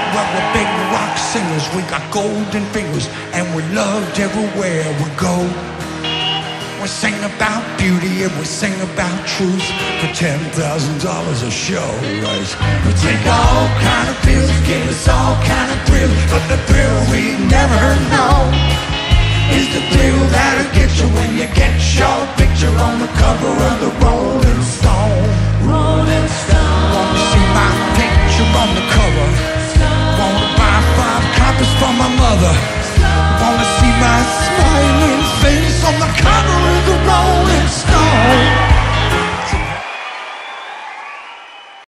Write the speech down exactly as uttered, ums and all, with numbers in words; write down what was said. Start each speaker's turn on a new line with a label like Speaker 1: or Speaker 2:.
Speaker 1: well, we're big rock singers. We got golden fingers, and we're loved everywhere we go. We sing about beauty and we sing about truth for ten thousand dollars a show, right? We take all kind of pills, give us all kind of thrills, but the thrill we never know is the thrill that